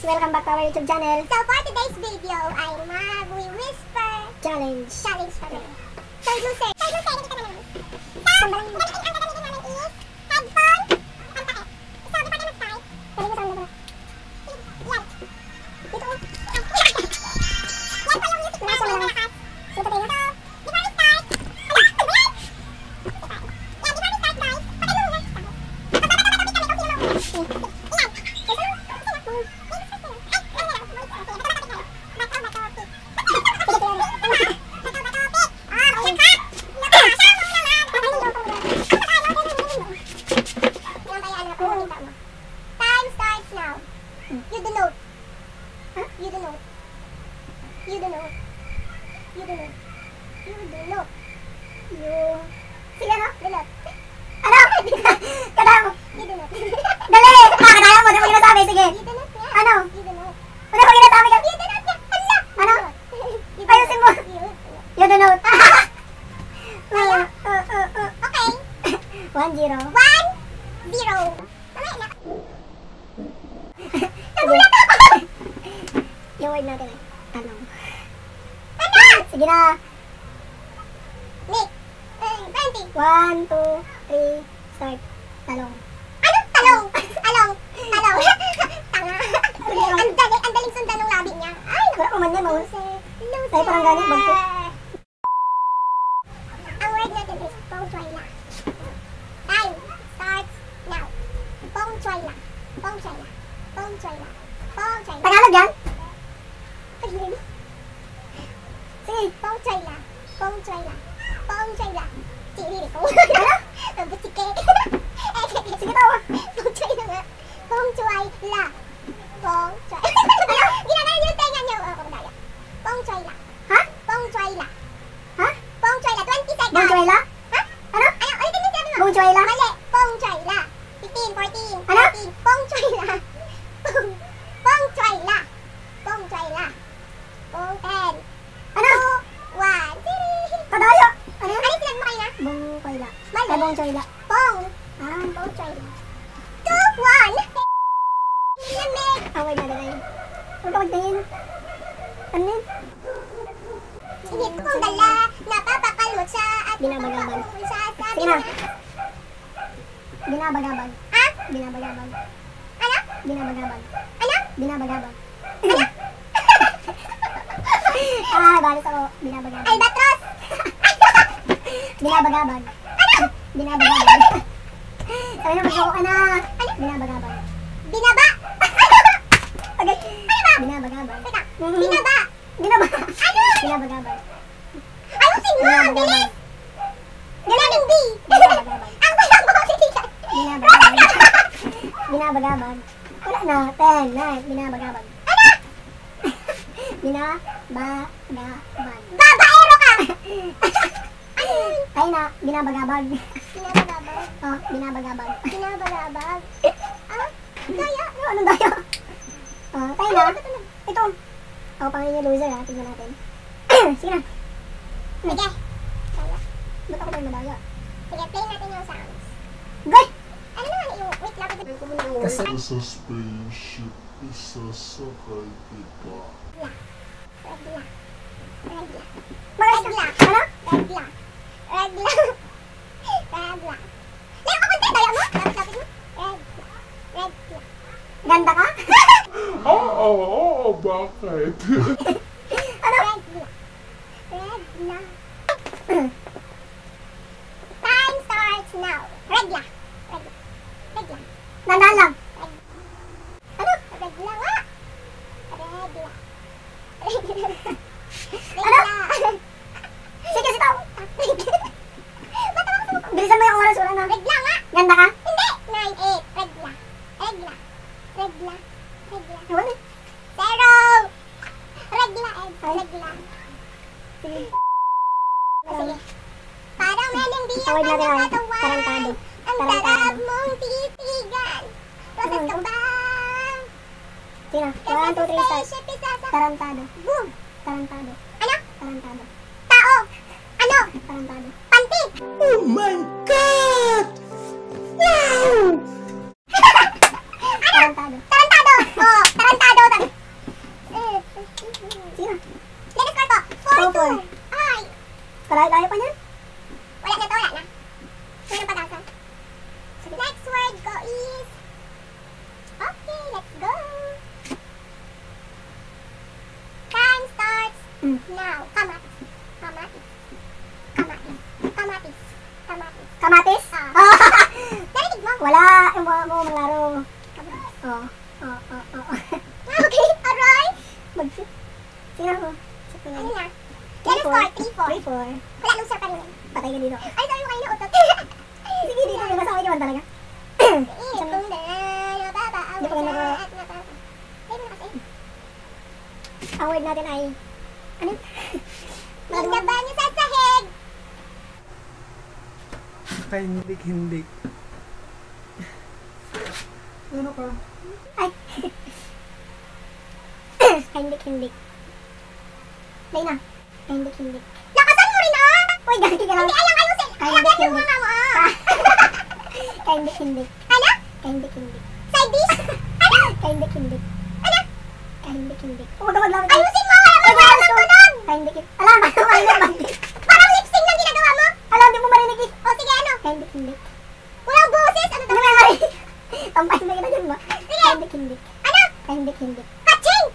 Welcome back to our YouTube channel. So for today's video ay mag-whisper Challenge. pa rin. Third loser, nakita naman. So, ang gagamitin namin is headphone and takip. So, before tayo mag-start, yan. Dito. Yan pa yung music na may malakas. Dito tayo. So, before we start, before we start guys, patay mo muna. Magpapatapit kami kung sino mauna. Time starts now. You don't know. Huh? You don't know. You don't know. You don't know. You don't know. You... Sige no? Dulot. Ano? Kata mo. You don't know. Dali! Makakataya mo. Di mo ginasabi. Sige. You don't know. Ano? You don't know. Di mo ginasabi ka. You don't know. Ano? Ayusin mo. You don't know. Okay. 1-0. 1-0. Nagulat ako! Yung word natin ay tanong. Tanong! Sige na! Nick! 20! 1, 2, 3, start. Talong. Ano? Talong! Talong! Talong! Tanga! Ang daling sundan ng labi niya. Ay! Wala ko man niya, maul. Tayo parang galing, bagpit. Ang word natin is pongchoyla. Time starts now. Pongchoyla. Pongchoyla. Pongchoyla. Pongchoyla. Tagalog yan? Sige. Pongchoyla. Pongchoyla. Pongchoyla. Sige ko. Ano? Butike. Sige tawa. Pongchoyla nga. Pongchoyla. Pongchoyla. Ginagawa niyo yung tenga niyo. Kumagaya. Pongchoyla. Ha? Pongchoyla. Ha? Pongchoyla. 20 seconds. Pongchoyla? Ha? Ano? Ano? Ulitin mo sabi mo. Pongchoyla? Mali. Pongchoyla. 15, 14, 13. Pongchoyla. Pongchoyla. Pongchoyla. Pong 10. Ano? 2, 1. Kadayo. Ano? Ano sinabi mo kayo na? Bongchoyla. Mali. Ay, bongchoyla. Pong. Ah, bongchoyla. 2, 1. Lamig. Away na dalayin. Huwag ka magdayin. Ano yun? Init kong dala. Napapakalmot sa at Binabagabag. sa sabi Sige na. niya. Binabagabag. Ha? Binabagabag. Ano? Binabagabag. Ano? Binabagabag. Ano? Ah, balis ako. Binabagabag. Albatros. Binabagabag. Ano? Binabagabag. Sabi na magkako ka na. Binabagabag. Binaba. Okay. Ano ba? Binabagabag. Teka. Binaba. Binaba. Ano? Binabagabag. Ayusin mo. Bilis. Galing B. Binabagabag. Ang saya mo. Sinigat. Binabagabag. Binabagabag. Wala na. 10, 9. Binabagabag. Ano? Binabagabag. Babaero ka. Ano yun? Ay na. Binabagabag. Binabagabag. Oh, binabagabag. Binabagabag. Ah? Kaya? Ano tayo? Oh, tayo na. Ito. Ako pa ngayon yung loser ha. Tingnan natin. Sige na. Sige. Kaya. Ba't ako tayo madaya? Sige, play natin yung sounds. Good! Ano naman yung... Wait lang. Ito ko muna yung Kasi word. sa spaceship, isasakay kita. Regla. Regla. Magas ka. Regla. Ano? Regla. Regla. Regla. Laro ka konti. Daya mo. Lapit-lapit mo. Regla. Regla. Ganda ka? Oo, bakit? Ano? Regla. Regla. Time starts now. Regla. Regla. Regla. Dandan lang. Ano? Regla nga. Regla. Regla. Ano? Regla. Sige, sitaw. Ba't ako sa Bilisan mo yung oras. Wala na. Regla nga. Ganda ka? Hindi. 9, 8. Regla. Regla. Regla. Regla. Wala eh. 0. Regla. Regla. Sige. Sige. Parang meron di Award ang natin kanyang ay katawan. tarantado. Ang Tarantado. sarap mong titigan. Rosas ka ba? Sige na. 1, 2, 3, start. Spaceship isa sa... Tarantado. Boom. Tarantado. Ano? Tarantado. Tao. Ano? Tarantado. Panty. Oh my God! Wow! Tarantado. Tarantado. Oh, tarantado. Layo pa niyan. Wala na to, wala na. Yun ang pag-asa. So, the next word ko is... Okay, let's go. Time starts now. Kamatis. Kamatis. Kamatis. Kamatis. Kamatis. Kamatis? Ah. Narinig mo? Wala. Yung mga mo maglaro. Kamatis. Oh. Okay, aray. Mag-shoot. Sino ako? Ano na? Yan ang score, 3-4. 3-4. Wala nung sir pa rin. Patay ka dito. Ay, sabi mo kanina utot. Sige, dito. May masakit naman talaga. Kung dahil nababa ang Hindi pa ganun wasa at nababa. Ay, mo na kasi. Ang word natin ay... Ano? Binaba niyo sa sahig. Kahindik-hindik. Ano ka? Ay. Kahindik-hindik. Play na. Kahindik-hindik. Lakasan mo rin ah! Uy, ganti ka lang. Hindi, ayang ayusin. Ayang yung mga mo ah. Kahindik-hindik. Ano? Kahindik-hindik. Side dish? Ano? Kahindik-hindik. Ano? Kahindik-hindik. Huwag ka maglapit. Ayusin mo! Wala mo na ng tunog! Kahindik-hindik. Alam, ano? Parang lip sync lang ginagawa mo. Alam, di mo marinig eh. O sige, ano? Kahindik-hindik. Walang boses. Ano Ano daw? may marinig? Tampay na kita dyan ba? Kahindik-hindik. Ano? Kahindik-hindik. Kaching!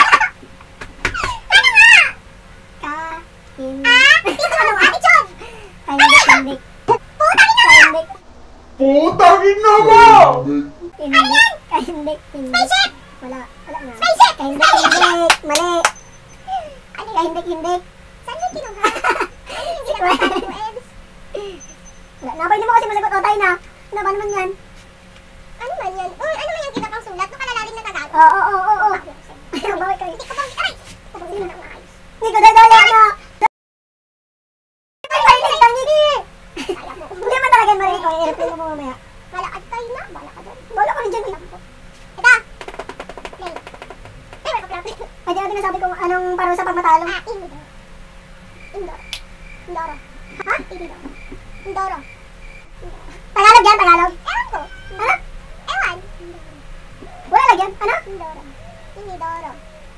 Ano nga? Kahindik. Ah? Ano nga? Ichog! Kahindik-hindik. Putang ina! Kahindik. Putang ina mo! Hindik. Kahindik-hindik. Spaceship! Wala na. Spaceship! Kahindik-hindik. Mali. Ano yun? Kahindik-hindik. Saan yung kinuha? Ano yung ginagawa mo, Ebs? Wala na. Pwede mo kasi masagot. O, tayo na. Ano ba naman yan? Ano man yan? Uy, ano man yung kinakang sulat? Nakalalalim na Tagalog. Oo. Ayaw, bawal kayo. Hindi ko bang... Aray! Tapos yun na maayos. Hindi ko dadaya na. Kahindik, kahindik. Kaya mo. Hindi man talaga yung marinig ko. I-replay mo mamaya. Malakad tayo na. Bala ka doon. Bawala ko rin dyan. Ito! Play. Ay, wala ka pala. Pwede natin nasabi kung anong parusa pag matalo. Ah, Indoro. Indoro. Indoro. Ha? Indoro. Indoro. Tagalog yan, Tagalog. Ewan ko. Ano? Ewan. Wala lagyan. Ano? Indoro. Inidoro.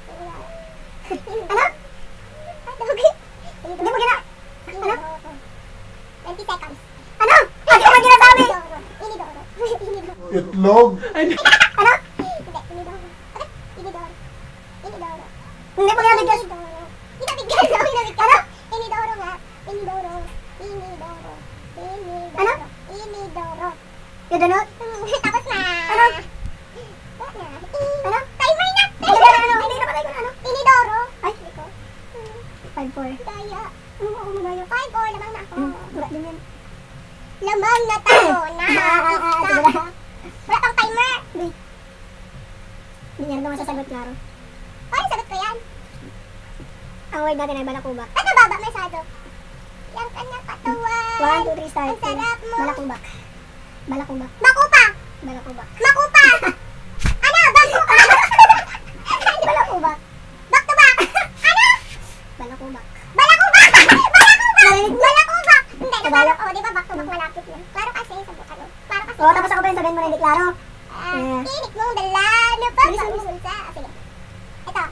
Ano? Ay, dugay. Hindi mo gina... Ano? 20 seconds. Ano? Hindi mo ginasabi. Inidoro. Inidoro. Inidoro. Itlog? Ano? Hindi, inidoro. Okay? Inidoro. Inidoro. Hindi mo ginabigkas. Inidoro. Ginabigkas. Ginabigkas. Inidoro nga. Inidoro. Inidoro. Inidoro. Ano? Inidoro. Yung donut? Tapos na. Ano? Wala na. Ano? Timer na. Ano? Hindi na patay ko na ano? Inidoro. Ay, Hindi ko. 5-4. Daya. Oo, magayo. 5-4. Lamang na ako. Wala din yan. Lamang na tayo na. Sige Isa. na. Wala pang timer. Hindi niya rin naman sasagot, klaro. Ay, sagot ko yan. Ang word natin ay balakubak. Ano baba masyado? Yang kanyang katawan. 1, 2, 3, start. Ang sarap mo. Balakubak. Balakubak. Makupa. Balakubak. Makupa. Ano? Makupa. Balakubak. Back to back. Ano? Balakubak. Balakubak. Balakubak. Narinig mo? Balakubak. Hindi, Balak- oh, di ba back to back malapit na. Klaro kasi, sabi ka no. Klaro kasi. Oo, tapos ako pa yung sabihin mo na hindi klaro. Tinik mong dala. Ano ba? Bilis, bilis. Sa. Sige. Ito.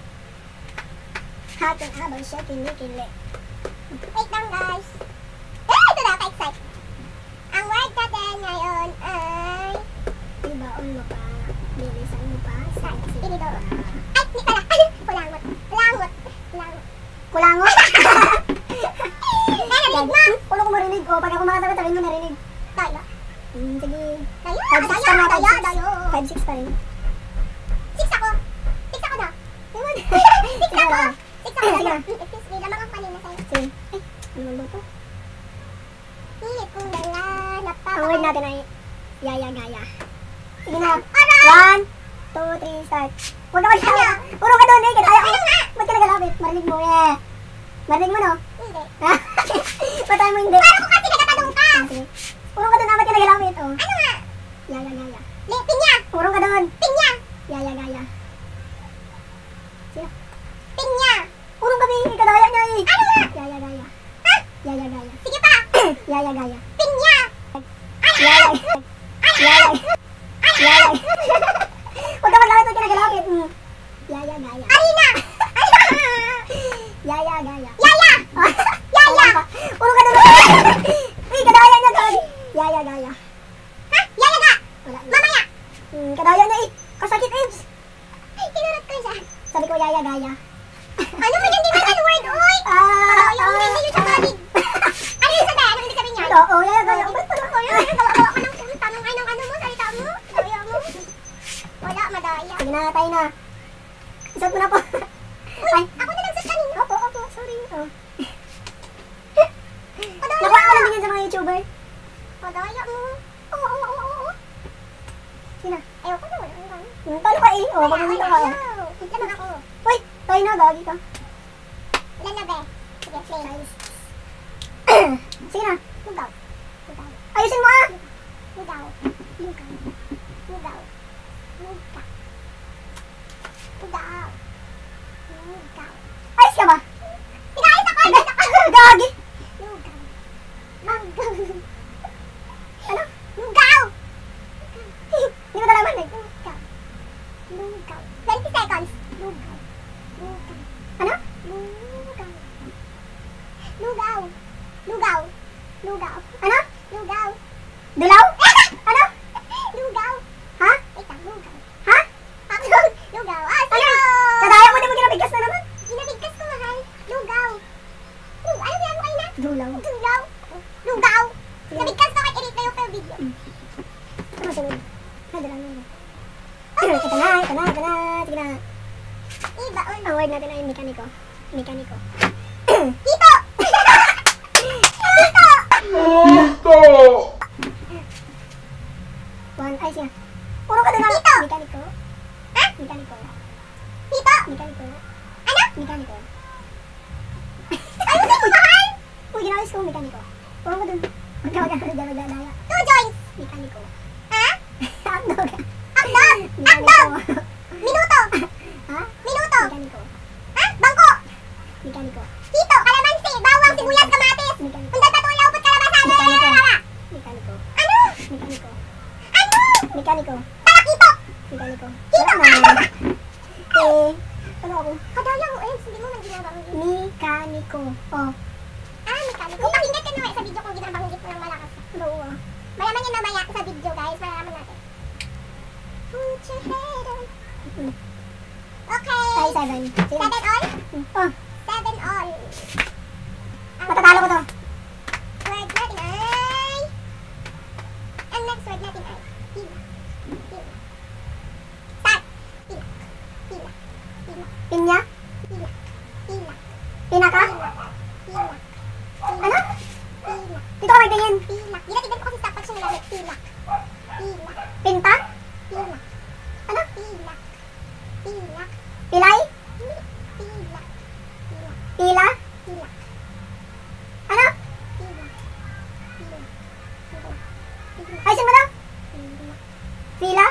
Hating habang siya kinikili. Wait lang guys. Ito na, ka-excite. Ang word natin ngayon ay... Ibaon mo pa. Bilisan mo pa. Inidoro. Ay, hindi pala. Kulangot. Kulangot. Kulangot. Kulangot? Narinig mo? Ulo ko marinig. O, pag ako makasagot, sabihin mo narinig. Daya. Sige. Daya. 5-6 pa na. Daya. Daya. 5-6 pa rin. 6 ako. 6 ako na. Ewan. 6 ako. 6 ako Sige na. na. Excuse me. Lamang ang kanina sa'yo. Sige. Ay, ano ba ito? Init kong dala. Ang word natin ay yaya-gaya. Sige na. Alright. 1, 2, 3, start. Huwag ka mag-gaya. Puro ka doon eh. Kaya Ano nga? ba't ka nagalapit? Marinig mo eh. Marinig mo no? Hindi. Ba't tayo mo hindi? Paano ko kasi nagtatanong ka? Sige. Puro ka doon. Ba't ka nagalapit? Oh. Ano nga? Yaya-gaya. Pinya. Puro ka doon. Pinya. Yaya-gaya. Sino? Pinya. Puro kami. Kadaya niya eh. Ano nga? Yaya-gaya. Ha? Yaya-gaya. Sige pa. Yaya-gaya. Pinya. Yaya-gaya. Yaya-gaya. Yaya-gaya. Huwag ka maglapit. Huwag ka nagalapit. Yaya-gaya. Arina. Yaya-gaya. Yaya. Yaya. Oh. Padaya. Nakuha ko lang din yan sa mga YouTuber. Padaya mo. Oo. Sino? Ayoko na, wala kang Talo ka eh. Oh, pagpunta ka. Lamang ako. Uy, tayo na, gagi ka. Ilan na, be? Sige, play. Sige na. Lugaw. Ayusin mo ah. Lugaw. Ayos ka ba? Pinayos ako! Gagi. Lugaw. Manggaw. Ano? Lugaw! Hindi ko nalaman eh. Lugaw. 20 seconds. Lugaw. Ano? Lugaw. Ano? Lugaw. Dulaw? Ano? Lugaw. Ha? Wait lang, lugaw. Ha? Lugaw. Ano? Sino? Kadaya mo, di mo ginabigkas na naman. Ginabigkas ko, mahal. Lugaw. Ano yan mo kayo na? Dulaw. Lugaw. Nabigkas ko kay Eric na yung per video. Ano sunod? Dulaw na. Ito na. Sige na. Iba, Ang word natin ay mekaniko. Tito! Puto! One, ay siya. Puro ka na. Dito! Mekaniko. Ha? Mekaniko. Tito! Mekaniko. Ano? Mekaniko. Ayusin mo, mahal! Uy, ginawis ko mekaniko. Puro ka dun. Magdadaya. 2 joints. Mekaniko. Ha? Hotdog. Akdog! Mekaniko. Minuto! Ha? Minuto! Mekaniko. Ha? Bangko! Mekaniko. Tito! Kalamansi! Bawang! Sibuyas! Kamatis! Mekaniko. Unday patulaw! Upot kalabasan! Mekaniko. Rara! Mekaniko. Ano? Mekaniko. Ano? Mekaniko. Talakito! Mekaniko. Tito! Wala na. Ano ako? Kadaya mo, eh. Hindi mo man ginabang git. Mekaniko. Oh. Mekaniko. Pakinggan ka naman sa video kung ginabang git mo ng malakas. Ano ah? Malaman yun mamaya sa video, guys. Malalaman natin. Put your head on. Okay. Ay, 7. Sige. 7 all? Oh, 7 all. matatalo ko to. Word natin ay... Ang next word natin ay... Pila. Start. Pila. Pinya? Pila. Pinaka? Pila. Ano? Pila. Dito ka magtingin. Pila. Ginatigan ko kasi stop pag siya nagamit. Pila. Pinta? Pila. Ano? Pila. Pilay? Pila. Pila? Pila. Ano? Pila. Ayusin mo daw. Pila?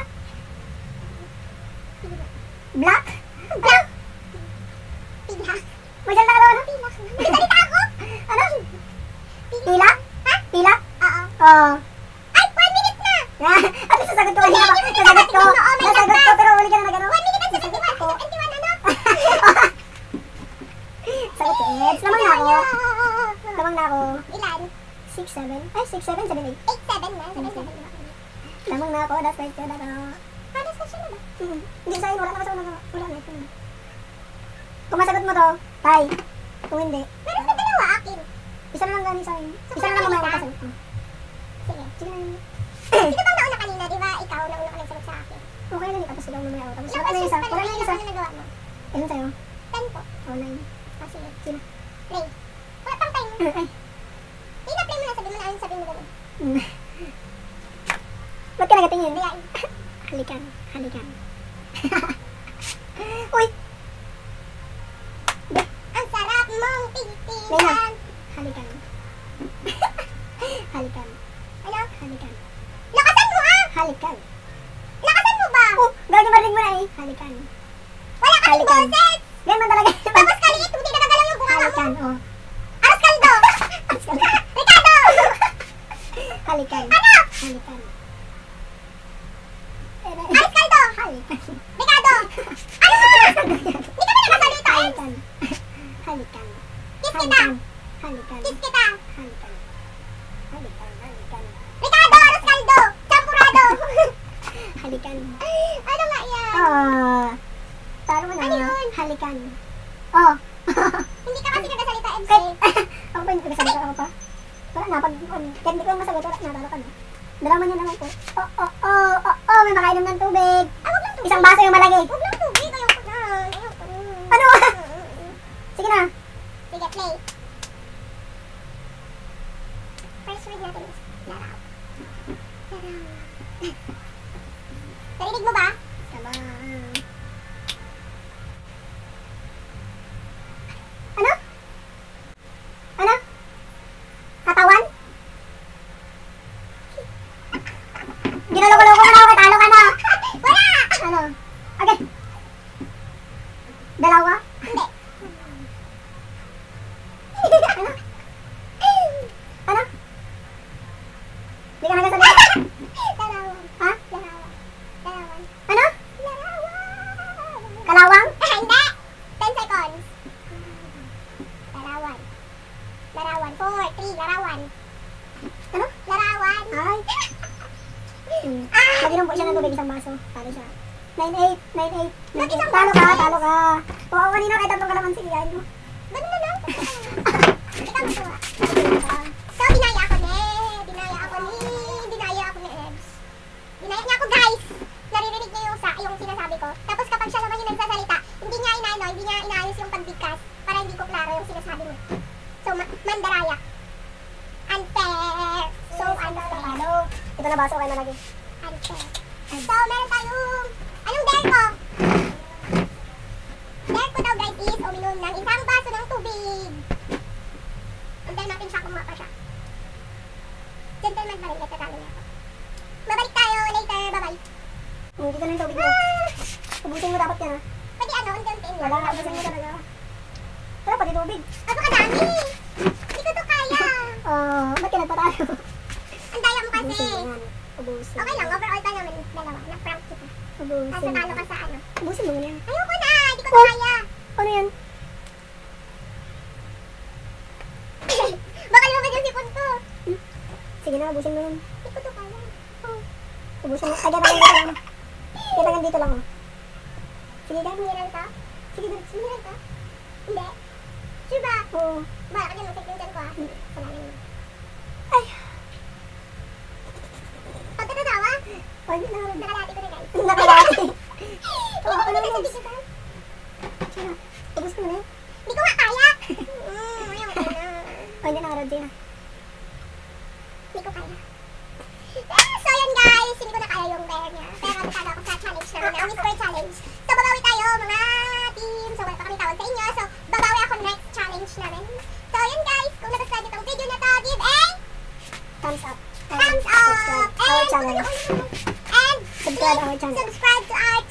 Black? Ano? Pila. Magsalita ka daw, ano? Pila. Nagsalita ako. Ano? Pila? Ha? Pila? Oo. Oh. Ay, 1 minute na. At least nasagot ko kanina. Nasagot ko. Nasagot ko, pero uli ka na nag-ano. 1 minute at 71. 71 ano? Sagot ko. Lamang na ako. Lamang na ako. Ilan? 6, 7. Ay, 6, 7, 7, 8. 8, 7 na. 7, 7 na. Lamang na ako. That's right. That's right. Paano sa siya na ba? Hindi sa'yo. Wala na kasi wala na. Kung masagot mo to, tay. Kung hindi, Meron na dalawa akin. isa na lang galing sa'yo. Isa na lang mamaya ko kasagot mo. Sige. Sige na. Sino bang nauna kanina? Di ba ikaw nauna ka nagsagot sa akin? Okay lang. Tapos ikaw mamaya ako. Tapos Ilang wala na questions isa. pa Wala rin? na isa. Ano nagawa mo? Ilan sa'yo? 10 po. Oh, 9. Ah, sige. Sino? Play. Wala pang time. Ay. I-play mo na. Sabi mo na. Sabi mo ganun. Ba't ka nagatingin? Bayain. Halikan. Halikan. Uy! Ang sarap mong Lena. titigan. Halikan. Halikan. Ano? Halikan. Lakasan mo ah! Halikan. Lakasan mo ba? Oh, gagi marinig mo na eh. Halikan. Wala kasing Halikan. boses! Ganyan man talaga. Tapos kaliit, hindi nagagalaw yung bunga mo. Halikan, oh. Aras kaldo! Ricardo! Halikan. Ano? Halikan. Aras kaldo! Halikan. Ricardo! Ano mo? Hindi ka ba nakasalita eh? Halikan. Halikan. Kiss kita! Halikan. Kiss kita! Halikan. Halikan. Halikan. Ricardo! Aras kaldo! Champurado! Halikan. Ano nga yan? Ah. Taro mo na. Ano yun? Halikan. Oh. Hindi ka kasi nagasalita, MC. Ako pa hindi ko nasagot ako pa. Wala na. Pag kahit hindi ko masagot, wala na. Talo ka na. Dalaman niya naman po. Oh, may makainom ng tubig. Ah, wag lang tubig. Isang baso yung malaki. Wag lang tubig. Ayoko na. Ayoko na. Ano? Sige na. Sige Sige, play. First word natin is laraw. Laraw. Narinig mo ba? Tama. Ano? Ano? Katawan? Ginaloko-loko mo na ako, talo ka na. Wala! Ano? Okay. Dalawa? Hindi. Ano? Ano? Hindi ka nagsasalita. Larawan. Ha? Larawan. Larawan. Ano? Larawan. Kalawang? Hindi! 10 seconds. Larawan. Larawan. 4, 3, larawan. Ano? Larawan. Ay. Ah! Mag-inom po siya ng tubig, isang baso. Talo siya. 9-8, 9-8. Mag-isang Talo ka, baso? talo ka. Oo, ako kanina kahit tatlong kalamansi. Yan mo. Ganun na lang. Ikaw matuwa. So, dinaya ako ni. Dinaya ako ni. Dinaya ako ni Ebs. Dinaya niya ako, guys. Naririnig niya yung sinasabi ko. Tapos kapag siya naman yung nagsasalita, hindi niya inaayos yung pagbigkas para hindi ko klaro yung sinasabi niya. So, mandaraya. Unfair. So, unfair. Talo. Ito na baso, kayo na lagi. Unfair. So, meron tayong... Anong dare ko? Dare ko daw, guys, is uminom ng isang baso ng tubig. Antayin natin siya kung mapa siya. Gentleman pa rin, nagtatalo niya ako. Babalik tayo later, bye-bye. Dito na yung tubig mo. Ubusin mo dapat yan, ha? Pwede ano, unti-untiin lang. Wala, ubusin mo talaga. Wala, pati tubig. Ako kadami! Hindi ko to kaya! Ba't ka nagpatalo? Ang daya mo kasi. Ubusin mo yan. Ubusin. Okay lang, overall pa naman dalawa. Na-prank kita. Ubusin Tapos mo. natalo ka sa ano. Ubusin mo yan. Ayoko na! Hindi ko to kaya! Ano yan? Baka lumabas yung sipon ko. Sige na, ubusin mo yan. Hindi ko to kaya. Ubusin mo. Ay, gata dito lang. Gata dito lang, oh. Sige, dahil mineral ka? Sige, mineral ka? Hindi. Sure ba? Oo. Bala ka dyan, mag-take yung dyan ko ah. Wala na yun. Ay. Pagkatatawa, Ay, nakarod. nakalati ko na guys. Nakalati. Oo, ano na sa video ka? Sige na. Ubus ko na yan. Hindi ko nga kaya. Ayaw ko na. Ay, hindi nakarod. Sige na. Hindi ko kaya. So yun guys, hindi ko na kaya yung bear niya. Pero natalo ako sa challenge namin na Whisper Challenge. So babawi tayo mga team. So wala pa kami tawag sa inyo. So babawi ako next challenge namin. So yun guys, kung nagustuhan nyo itong video na to, give a Thumbs up. thumbs up. Subscribe our channel. And Subscribe our channel. subscribe to our